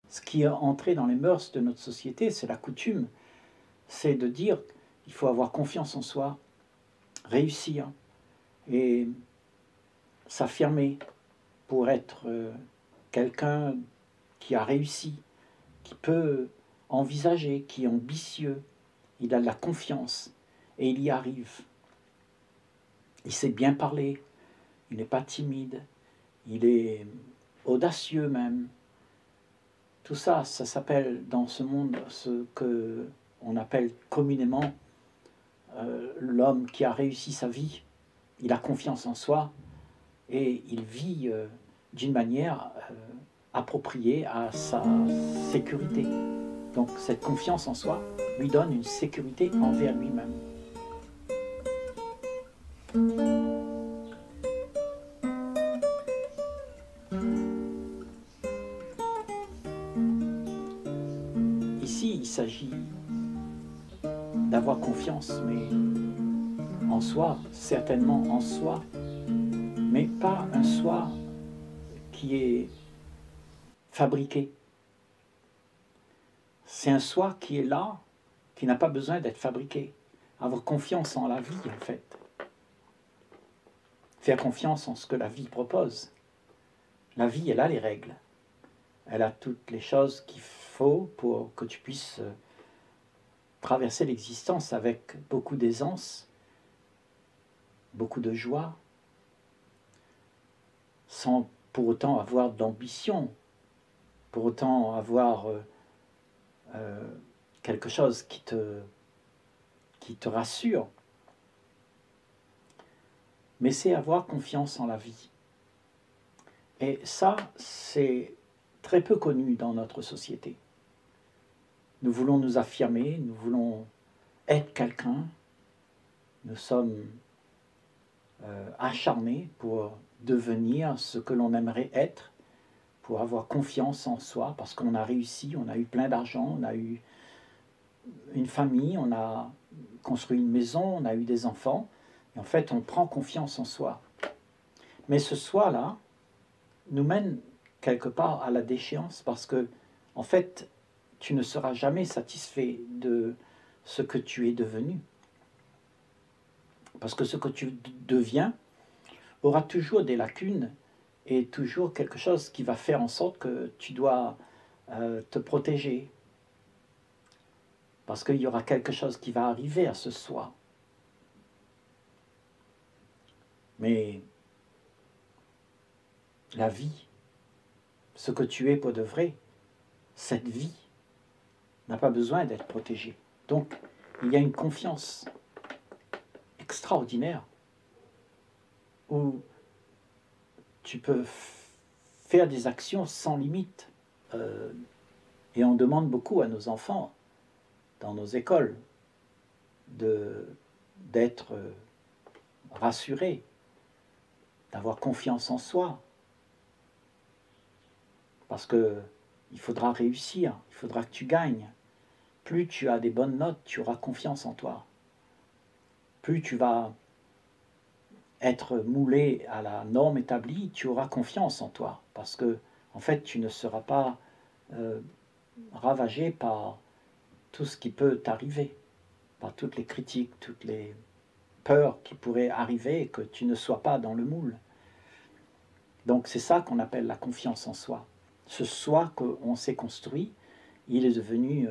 Ce qui est entré dans les mœurs de notre société, c'est la coutume, c'est de dire qu'il faut avoir confiance en soi, réussir et s'affirmer pour être quelqu'un qui a réussi, qui peut envisager, qui est ambitieux, il a de la confiance et il y arrive. Il sait bien parler, il n'est pas timide, il est audacieux même. Tout ça, ça s'appelle dans ce monde ce qu'on appelle communément l'homme qui a réussi sa vie. Il a confiance en soi et il vit d'une manière appropriée à sa sécurité. Donc cette confiance en soi lui donne une sécurité envers lui-même. Ici, il s'agit d'avoir confiance, mais en soi, certainement en soi, mais pas un soi qui est fabriqué. C'est un soi qui est là, qui n'a pas besoin d'être fabriqué. Avoir confiance en la vie, en fait. Faire confiance en ce que la vie propose. La vie, elle a les règles. Elle a toutes les choses qu'il faut pour que tu puisses traverser l'existence avec beaucoup d'aisance, beaucoup de joie, sans pour autant avoir d'ambition, pour autant avoir quelque chose qui te rassure. Mais c'est avoir confiance en la vie. Et ça, c'est très peu connu dans notre société. Nous voulons nous affirmer, nous voulons être quelqu'un, nous sommes acharnés pour devenir ce que l'on aimerait être, pour avoir confiance en soi, parce qu'on a réussi, on a eu plein d'argent, on a eu une famille, on a construit une maison, on a eu des enfants, et en fait on prend confiance en soi. Mais ce soi-là nous mène quelque part à la déchéance, parce que en fait tu ne seras jamais satisfait de ce que tu es devenu. Parce que ce que tu deviens aura toujours des lacunes et toujours quelque chose qui va faire en sorte que tu dois te protéger. Parce qu'il y aura quelque chose qui va arriver à ce soi. Mais la vie, ce que tu es pour de vrai, cette vie n'a pas besoin d'être protégée. Donc, il y a une confiance extraordinaire où tu peux faire des actions sans limite. Et on demande beaucoup à nos enfants, dans nos écoles, d'être rassurés, d'avoir confiance en soi. Parce qu'il faudra réussir, il faudra que tu gagnes. Plus tu as des bonnes notes, tu auras confiance en toi. Plus tu vas être moulé à la norme établie, tu auras confiance en toi. Parce que, en fait, tu ne seras pas ravagé par tout ce qui peut t'arriver, par toutes les critiques, toutes les peurs qui pourraient arriver et que tu ne sois pas dans le moule. Donc c'est ça qu'on appelle la confiance en soi. Ce soi qu'on s'est construit, il est devenu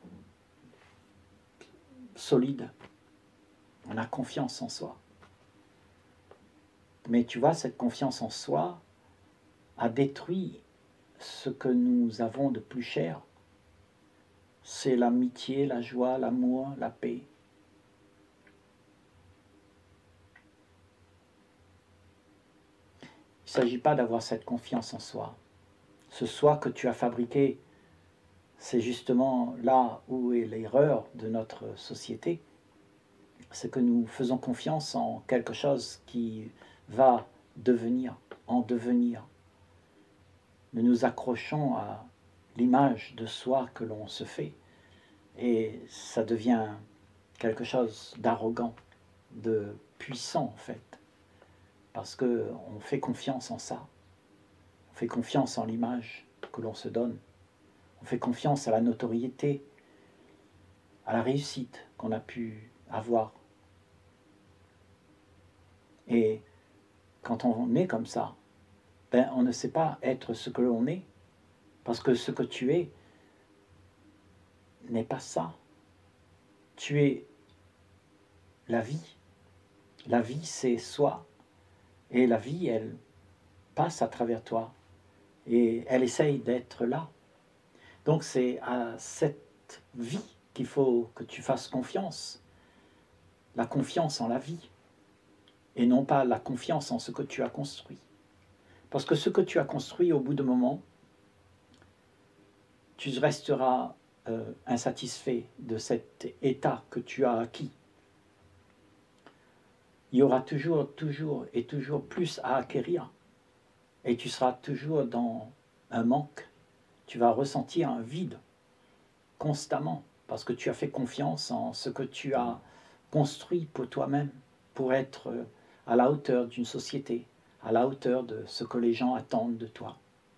solide. On a confiance en soi. Mais tu vois, cette confiance en soi a détruit ce que nous avons de plus cher. C'est l'amitié, la joie, l'amour, la paix. Il ne s'agit pas d'avoir cette confiance en soi. Ce soi que tu as fabriqué, c'est justement là où est l'erreur de notre société. C'est que nous faisons confiance en quelque chose qui va devenir, en devenir. Nous nous accrochons à l'image de soi que l'on se fait et ça devient quelque chose d'arrogant, de puissant en fait, parce qu'on fait confiance en ça, on fait confiance en l'image que l'on se donne. On fait confiance à la notoriété, à la réussite qu'on a pu avoir. Et quand on est comme ça, ben, on ne sait pas être ce que l'on est, parce que ce que tu es n'est pas ça. Tu es la vie. La vie, c'est soi. Et la vie, elle passe à travers toi. Et elle essaye d'être là. Donc c'est à cette vie qu'il faut que tu fasses confiance. La confiance en la vie. Et non pas la confiance en ce que tu as construit. Parce que ce que tu as construit, au bout d'un moment, tu resteras insatisfait de cet état que tu as acquis. Il y aura toujours plus à acquérir. Et tu seras toujours dans un manque. Tu vas ressentir un vide constamment parce que tu as fait confiance en ce que tu as construit pour toi-même, pour être à la hauteur d'une société, à la hauteur de ce que les gens attendent de toi.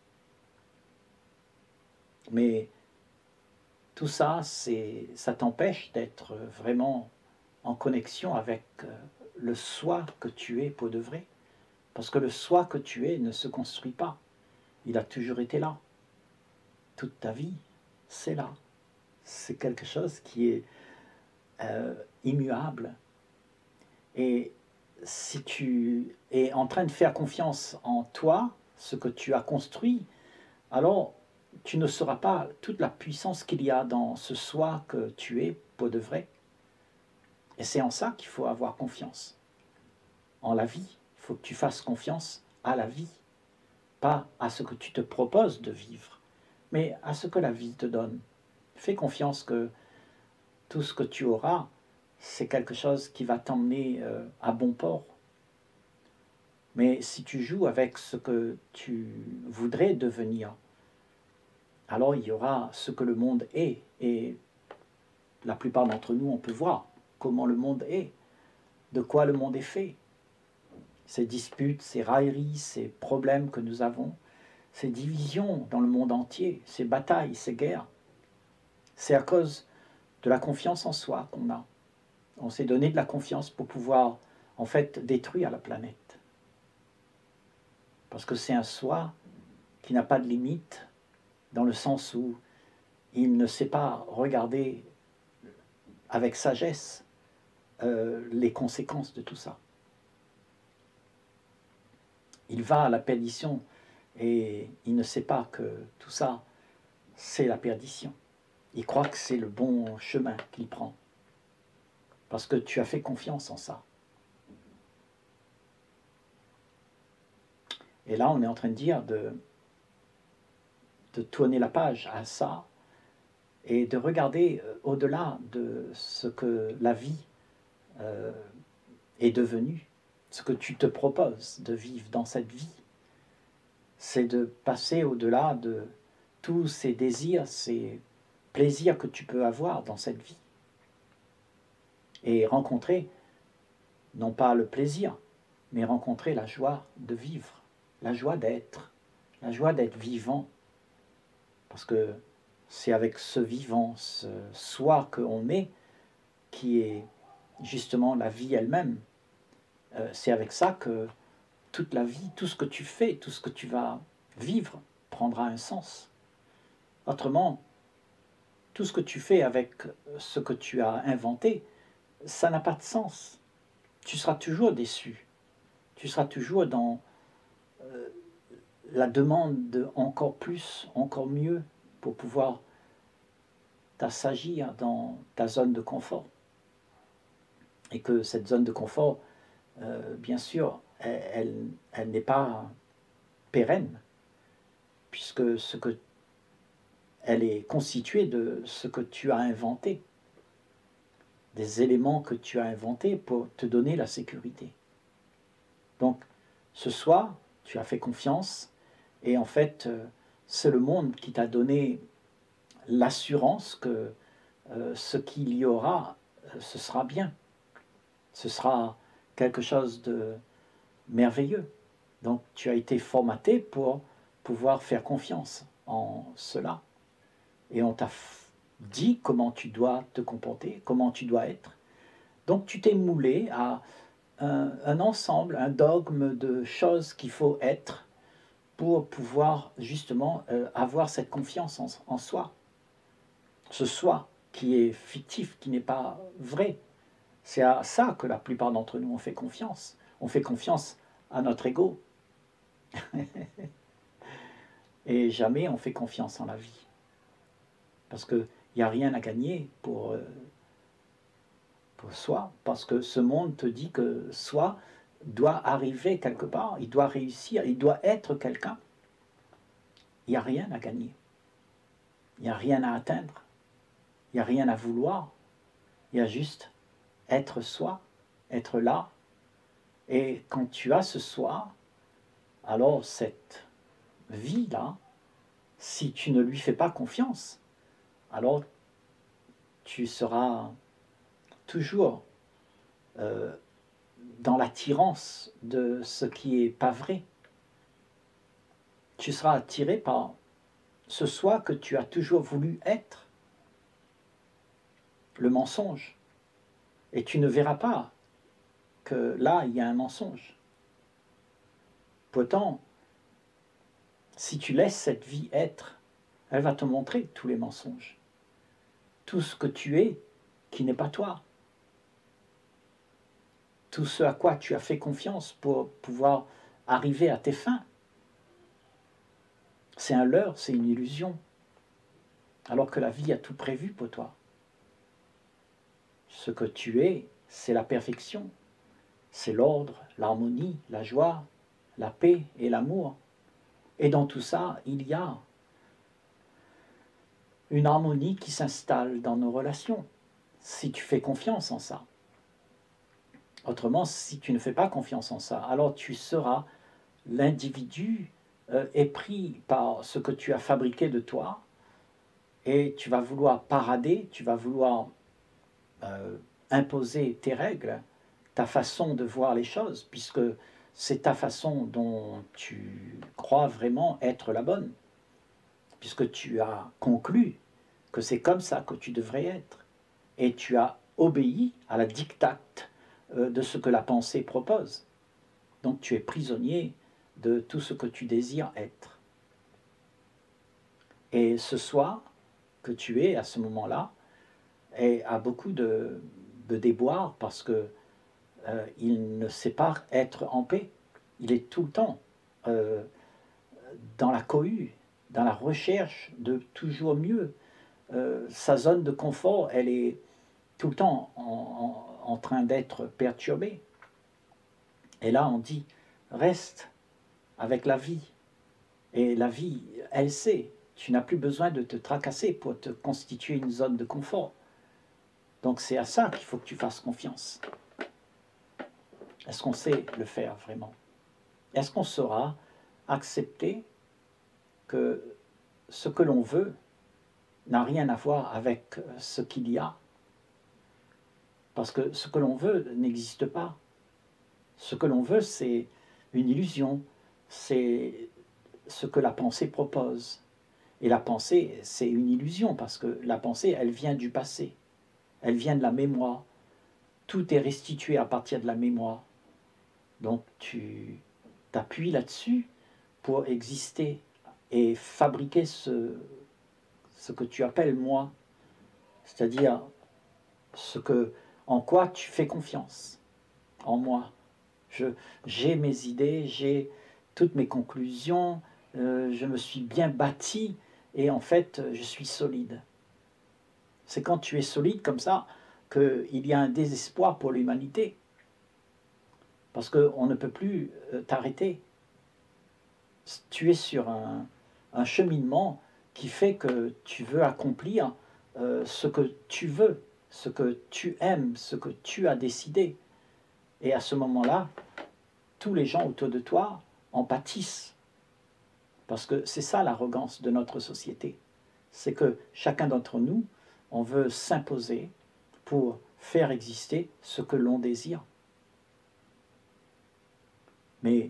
Mais tout ça, ça t'empêche d'être vraiment en connexion avec le soi que tu es pour de vrai. Parce que le soi que tu es ne se construit pas. Il a toujours été là. Toute ta vie, c'est là. C'est quelque chose qui est immuable. Et si tu es en train de faire confiance en toi, ce que tu as construit, alors tu ne sauras pas toute la puissance qu'il y a dans ce soi que tu es pour de vrai. Et c'est en ça qu'il faut avoir confiance. En la vie, il faut que tu fasses confiance à la vie, pas à ce que tu te proposes de vivre, mais à ce que la vie te donne. Fais confiance que tout ce que tu auras, c'est quelque chose qui va t'emmener à bon port. Mais si tu joues avec ce que tu voudrais devenir, alors il y aura ce que le monde est. Et la plupart d'entre nous, on peut voir comment le monde est, de quoi le monde est fait. Ces disputes, ces railleries, ces problèmes que nous avons, ces divisions dans le monde entier, ces batailles, ces guerres, c'est à cause de la confiance en soi qu'on a. On s'est donné de la confiance pour pouvoir, en fait, détruire la planète. Parce que c'est un soi qui n'a pas de limite, dans le sens où il ne sait pas regarder avec sagesse les conséquences de tout ça. Il va à la perdition et il ne sait pas que tout ça, c'est la perdition. Il croit que c'est le bon chemin qu'il prend. Parce que tu as fait confiance en ça. Et là, on est en train de dire de tourner la page à ça et de regarder au-delà de ce que la vie est devenue, ce que tu te proposes de vivre dans cette vie. C'est de passer au-delà de tous ces désirs, ces plaisirs que tu peux avoir dans cette vie. Et rencontrer, non pas le plaisir, mais rencontrer la joie de vivre, la joie d'être vivant. Parce que c'est avec ce vivant, ce soi qu'on est, qui est justement la vie elle-même. C'est avec ça que toute la vie, tout ce que tu fais, tout ce que tu vas vivre, prendra un sens. Autrement, tout ce que tu fais avec ce que tu as inventé, ça n'a pas de sens. Tu seras toujours déçu. Tu seras toujours dans la demande de encore plus, encore mieux, pour pouvoir t'assagir dans ta zone de confort. Et que cette zone de confort, bien sûr, elle n'est pas pérenne, puisque elle est constituée de ce que tu as inventé, des éléments que tu as inventés pour te donner la sécurité. Donc, ce soir, tu as fait confiance, et en fait, c'est le monde qui t'a donné l'assurance que ce qu'il y aura, ce sera bien. Ce sera quelque chose de merveilleux. Donc tu as été formaté pour pouvoir faire confiance en cela. et on t'a dit comment tu dois te comporter, comment tu dois être. Donc tu t'es moulé à un ensemble, un dogme de choses qu'il faut être pour pouvoir justement avoir cette confiance en soi. Ce soi qui est fictif, qui n'est pas vrai. C'est à ça que la plupart d'entre nous ont fait confiance. On fait confiance à notre ego. Et jamais on fait confiance en la vie. Parce qu'il n'y a rien à gagner pour soi. Parce que ce monde te dit que soi doit arriver quelque part, il doit réussir, il doit être quelqu'un. Il n'y a rien à gagner. Il n'y a rien à atteindre. Il n'y a rien à vouloir. Il y a juste être soi, être là. Et quand tu as ce soi, alors cette vie-là, si tu ne lui fais pas confiance, alors tu seras toujours dans l'attirance de ce qui n'est pas vrai. Tu seras attiré par ce soi que tu as toujours voulu être, le mensonge. Et tu ne verras pas que là, il y a un mensonge. Pourtant, si tu laisses cette vie être, elle va te montrer tous les mensonges. Tout ce que tu es qui n'est pas toi. Tout ce à quoi tu as fait confiance pour pouvoir arriver à tes fins. C'est un leurre, c'est une illusion. Alors que la vie a tout prévu pour toi. Ce que tu es, c'est la perfection. C'est l'ordre, l'harmonie, la joie, la paix et l'amour. Et dans tout ça, il y a une harmonie qui s'installe dans nos relations, si tu fais confiance en ça. Autrement, si tu ne fais pas confiance en ça, alors tu seras l'individu épris par ce que tu as fabriqué de toi, et tu vas vouloir parader, tu vas vouloir imposer tes règles, ta façon de voir les choses, puisque c'est ta façon dont tu crois vraiment être la bonne, puisque tu as conclu que c'est comme ça que tu devrais être, et tu as obéi à la dictate de ce que la pensée propose. Donc tu es prisonnier de tout ce que tu désires être. Et ce soi que tu es à ce moment-là a beaucoup de déboires parce que il ne sait pas être en paix. Il est tout le temps dans la cohue, dans la recherche de toujours mieux. Sa zone de confort, elle est tout le temps en train d'être perturbée. Et là, on dit, reste avec la vie. Et la vie, elle sait, tu n'as plus besoin de te tracasser pour te constituer une zone de confort. Donc c'est à ça qu'il faut que tu fasses confiance. Est-ce qu'on sait le faire vraiment? Est-ce qu'on saura accepter que ce que l'on veut n'a rien à voir avec ce qu'il y a? Parce que ce que l'on veut n'existe pas. Ce que l'on veut, c'est une illusion. C'est ce que la pensée propose. Et la pensée, c'est une illusion, parce que la pensée, elle vient du passé. Elle vient de la mémoire. Tout est restitué à partir de la mémoire. Donc tu t'appuies là-dessus pour exister et fabriquer ce que tu appelles moi, c'est-à-dire en quoi tu fais confiance, en moi. J'ai mes idées, j'ai toutes mes conclusions, je me suis bien bâti et en fait je suis solide. C'est quand tu es solide comme ça qu'il y a un désespoir pour l'humanité. Parce qu'on ne peut plus t'arrêter. Tu es sur un cheminement qui fait que tu veux accomplir ce que tu veux, ce que tu aimes, ce que tu as décidé. Et à ce moment-là, tous les gens autour de toi en pâtissent. Parce que c'est ça l'arrogance de notre société. C'est que chacun d'entre nous, on veut s'imposer pour faire exister ce que l'on désire. Mais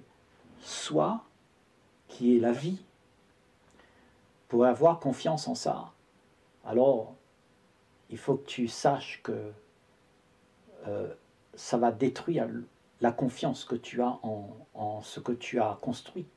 soi, qui est la vie, pour avoir confiance en ça, alors il faut que tu saches que ça va détruire la confiance que tu as en ce que tu as construit.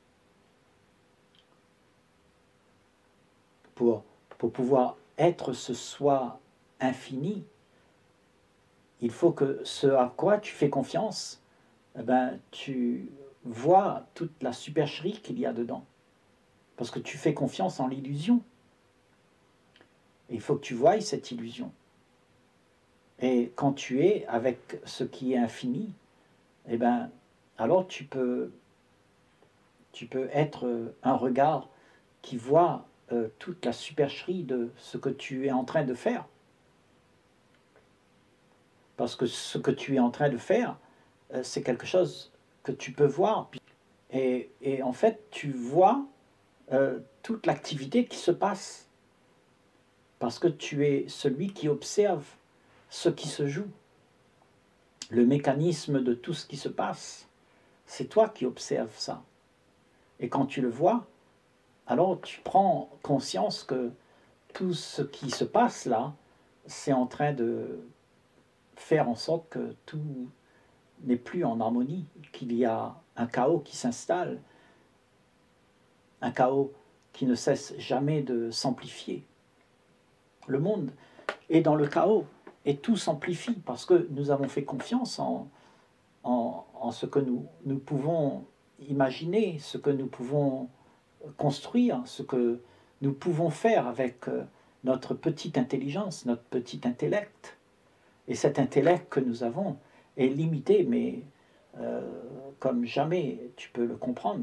Pour pouvoir être ce soi infini, il faut que ce à quoi tu fais confiance, eh ben, tu vois toute la supercherie qu'il y a dedans. Parce que tu fais confiance en l'illusion. Et il faut que tu voies cette illusion. Et quand tu es avec ce qui est infini, eh ben, alors tu peux être un regard qui voit toute la supercherie de ce que tu es en train de faire. Parce que ce que tu es en train de faire, c'est quelque chose que tu peux voir. Et en fait, tu vois toute l'activité qui se passe. Parce que tu es celui qui observe ce qui se joue. Le mécanisme de tout ce qui se passe, c'est toi qui observes ça. Et quand tu le vois, alors tu prends conscience que tout ce qui se passe là, c'est en train de faire en sorte que tout n'est plus en harmonie, qu'il y a un chaos qui s'installe, un chaos qui ne cesse jamais de s'amplifier. Le monde est dans le chaos et tout s'amplifie parce que nous avons fait confiance en ce que nous pouvons imaginer, ce que nous pouvons construire, ce que nous pouvons faire avec notre petite intelligence, notre petit intellect. Et cet intellect que nous avons est limité, mais comme jamais tu peux le comprendre.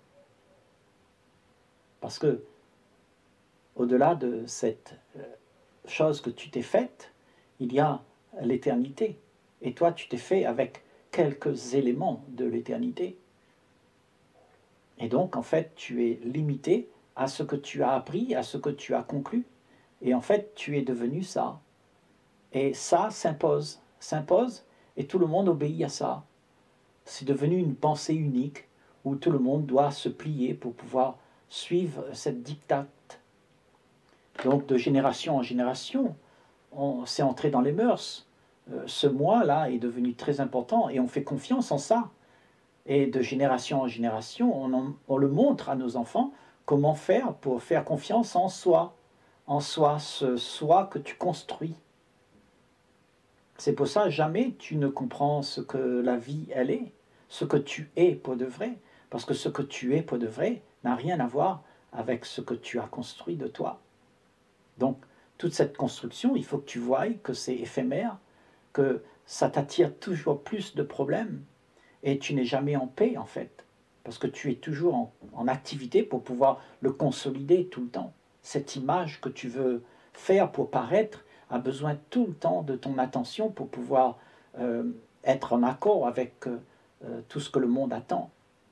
Parce que, au-delà de cette chose que tu t'es faite, il y a l'éternité. Et toi, tu t'es fait avec quelques éléments de l'éternité. Et donc, en fait, tu es limité à ce que tu as appris, à ce que tu as conclu. Et en fait, tu es devenu ça. Et ça s'impose, et tout le monde obéit à ça. C'est devenu une pensée unique où tout le monde doit se plier pour pouvoir suivre cette dictate. Donc, de génération en génération, c'est entré dans les mœurs. Ce moi-là est devenu très important et on fait confiance en ça. Et de génération en génération, on le montre à nos enfants comment faire pour faire confiance en soi, ce soi que tu construis. C'est pour ça, jamais tu ne comprends ce que la vie, elle est, ce que tu es pour de vrai. Parce que ce que tu es pour de vrai n'a rien à voir avec ce que tu as construit de toi. Donc, toute cette construction, il faut que tu voies que c'est éphémère, que ça t'attire toujours plus de problèmes, et tu n'es jamais en paix, en fait. Parce que tu es toujours en activité pour pouvoir le consolider tout le temps. Cette image que tu veux faire pour paraître a besoin tout le temps de ton attention pour pouvoir être en accord avec tout ce que le monde attend.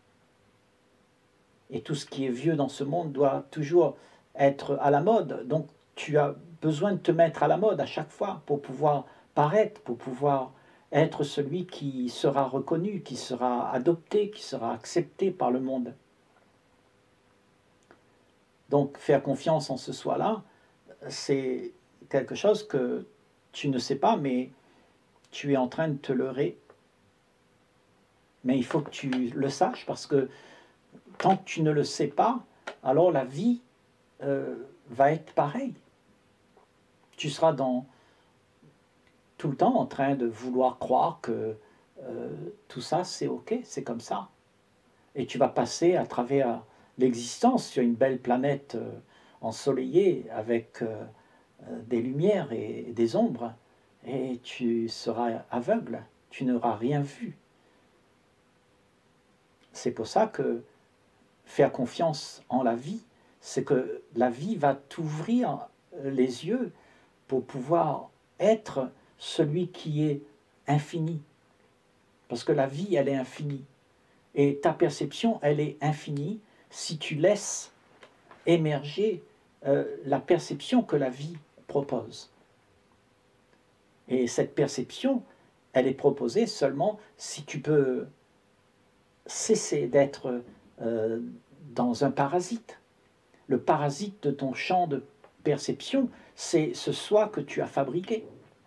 Et tout ce qui est vieux dans ce monde doit toujours être à la mode. Donc tu as besoin de te mettre à la mode à chaque fois pour pouvoir paraître, pour pouvoir être celui qui sera reconnu, qui sera adopté, qui sera accepté par le monde. Donc faire confiance en ce soi-là, c'est quelque chose que tu ne sais pas, mais tu es en train de te leurrer. Mais il faut que tu le saches parce que tant que tu ne le sais pas, alors la vie va être pareille. Tu seras tout le temps en train de vouloir croire que tout ça c'est ok, c'est comme ça. Et tu vas passer à travers l'existence sur une belle planète ensoleillée avec des lumières et des ombres, et tu seras aveugle, tu n'auras rien vu. C'est pour ça que faire confiance en la vie, c'est que la vie va t'ouvrir les yeux pour pouvoir être celui qui est infini. Parce que la vie, elle est infinie. Et ta perception, elle est infinie si tu laisses émerger la perception que la vie propose. Et cette perception, elle est proposée seulement si tu peux cesser d'être dans un parasite. Le parasite de ton champ perception, c'est ce soi que tu as fabriqué.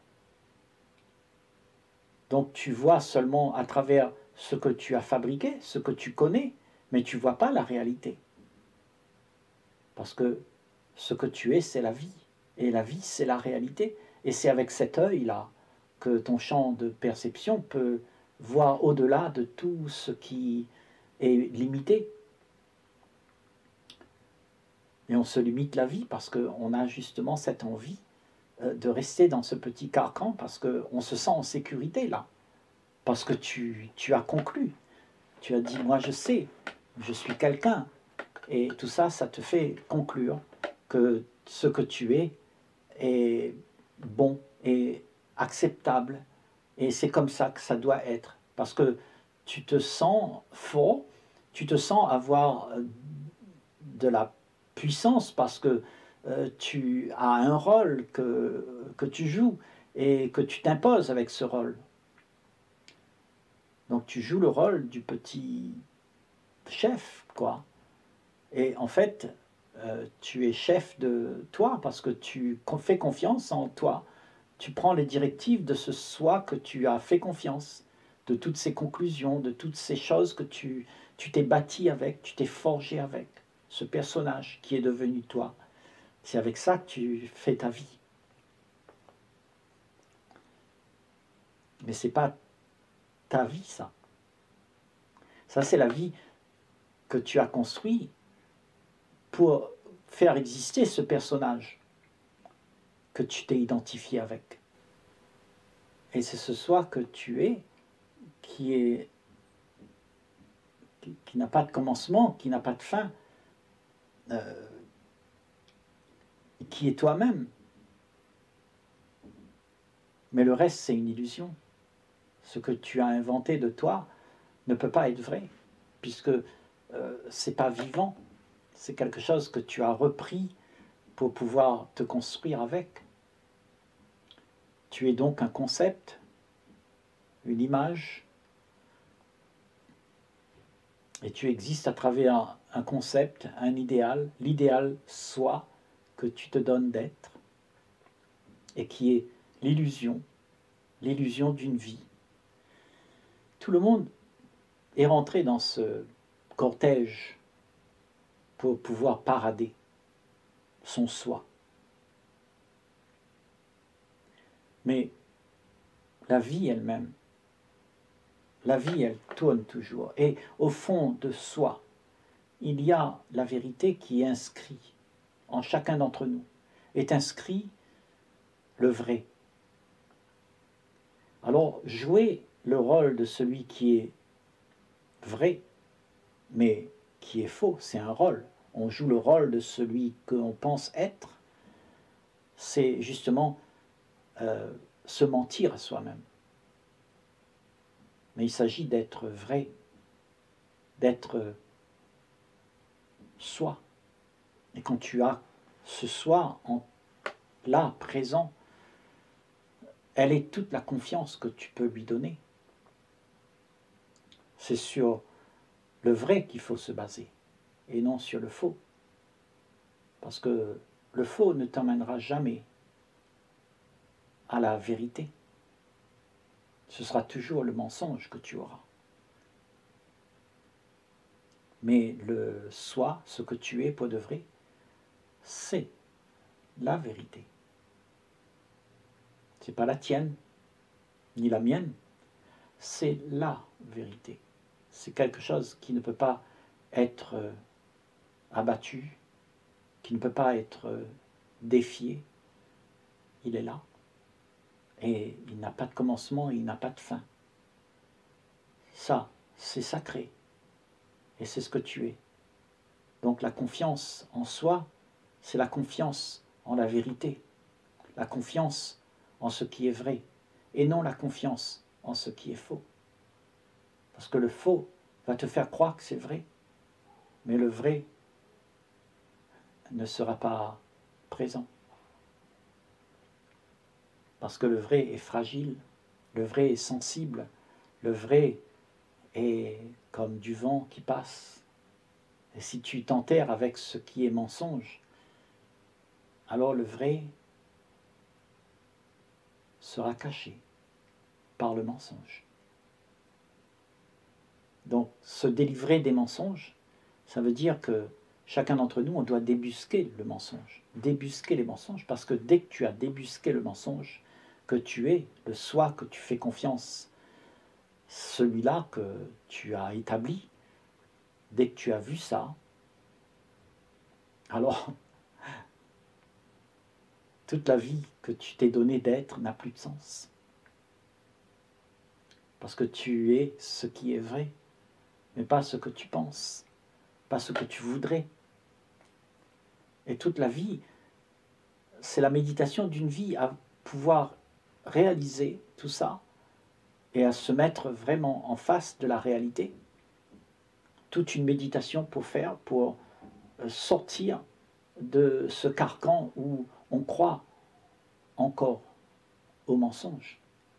Donc tu vois seulement à travers ce que tu as fabriqué, ce que tu connais, mais tu ne vois pas la réalité. Parce que ce que tu es, c'est la vie. Et la vie, c'est la réalité. Et c'est avec cet œil-là que ton champ de perception peut voir au-delà de tout ce qui est limité. Et on se limite la vie parce qu'on a justement cette envie de rester dans ce petit carcan parce qu'on se sent en sécurité là. Parce que tu as conclu. Tu as dit, moi je sais, je suis quelqu'un. Et tout ça, ça te fait conclure que ce que tu es est bon et acceptable. Et c'est comme ça que ça doit être. Parce que tu te sens fort, tu te sens avoir de la puissance parce que tu as un rôle que tu joues et que tu t'imposes avec ce rôle. Donc tu joues le rôle du petit chef, quoi. Et en fait, tu es chef de toi parce que tu fais confiance en toi. Tu prends les directives de ce soi que tu as fait confiance, de toutes ces conclusions, de toutes ces choses que tu t'es bâti avec, tu t'es forgé avec, ce personnage qui est devenu toi. C'est avec ça que tu fais ta vie. Mais ce n'est pas ta vie, ça. Ça, c'est la vie que tu as construite pour faire exister ce personnage que tu t'es identifié avec. Et c'est ce soi que tu es qui n'a pas de commencement, qui n'a pas de fin, qui est toi-même. Mais le reste, c'est une illusion. Ce que tu as inventé de toi ne peut pas être vrai, puisque ce n'est pas vivant. C'est quelque chose que tu as repris pour pouvoir te construire avec. Tu es donc un concept, une image, et tu existes à travers un concept, un idéal, l'idéal soi que tu te donnes d'être, et qui est l'illusion d'une vie. Tout le monde est rentré dans ce cortège pour pouvoir parader son soi. Mais la vie elle-même, la vie, elle tourne toujours. Et au fond de soi, il y a la vérité qui est inscrite en chacun d'entre nous. Est inscrit le vrai. Alors, jouer le rôle de celui qui est vrai, mais qui est faux, c'est un rôle. On joue le rôle de celui qu'on pense être, c'est justement se mentir à soi-même. Mais il s'agit d'être vrai, d'être soi. Et quand tu as ce soi là, présent, elle est toute la confiance que tu peux lui donner. C'est sur le vrai qu'il faut se baser, et non sur le faux. Parce que le faux ne t'emmènera jamais à la vérité. Ce sera toujours le mensonge que tu auras. Mais le soi, ce que tu es pour de vrai, c'est la vérité. Ce n'est pas la tienne, ni la mienne, c'est la vérité. C'est quelque chose qui ne peut pas être abattu, qui ne peut pas être défié. Il est là. Et il n'a pas de commencement, il n'a pas de fin. Ça, c'est sacré. Et c'est ce que tu es. Donc la confiance en soi, c'est la confiance en la vérité. La confiance en ce qui est vrai. Et non la confiance en ce qui est faux. Parce que le faux va te faire croire que c'est vrai. Mais le vrai ne sera pas présent. Parce que le vrai est fragile, le vrai est sensible, le vrai est comme du vent qui passe. Et si tu t'enterres avec ce qui est mensonge, alors le vrai sera caché par le mensonge. Donc, se délivrer des mensonges, ça veut dire que chacun d'entre nous, on doit débusquer le mensonge, débusquer les mensonges, parce que dès que tu as débusqué le mensonge, que tu es, le soi que tu fais confiance, celui-là que tu as établi, dès que tu as vu ça, alors toute la vie que tu t'es donnée d'être n'a plus de sens. Parce que tu es ce qui est vrai, mais pas ce que tu penses, pas ce que tu voudrais. Et toute la vie, c'est la méditation d'une vie à pouvoir réaliser tout ça et à se mettre vraiment en face de la réalité. Toute une méditation pour sortir de ce carcan où on croit encore au mensonge.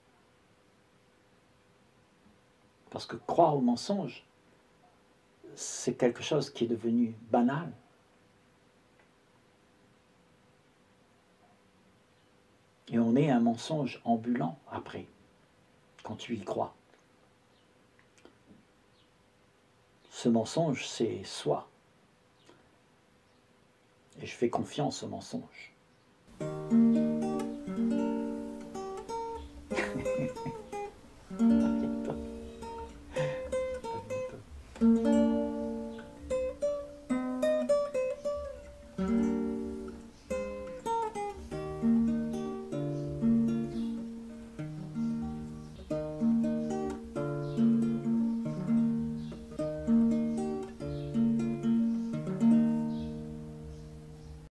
Parce que croire au mensonge, c'est quelque chose qui est devenu banal. Et on est un mensonge ambulant après, quand tu y crois. Ce mensonge, c'est soi. Et je fais confiance au mensonge.